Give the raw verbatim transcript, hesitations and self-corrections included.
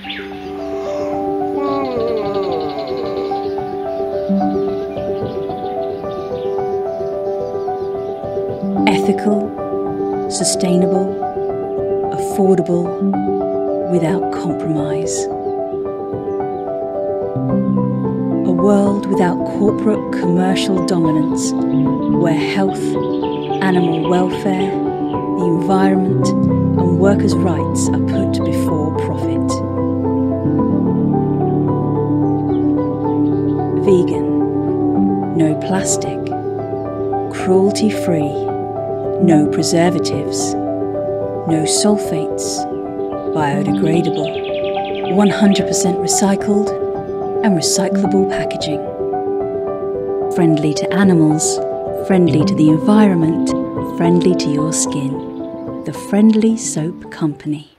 Ethical, sustainable, affordable, without compromise. A world without corporate commercial dominance, where health, animal welfare, the environment and workers' rights are put before profit. Vegan, no plastic, cruelty-free, no preservatives, no sulfates, biodegradable, one hundred percent recycled and recyclable packaging. Friendly to animals, friendly to the environment, friendly to your skin. The Friendly Soap Company.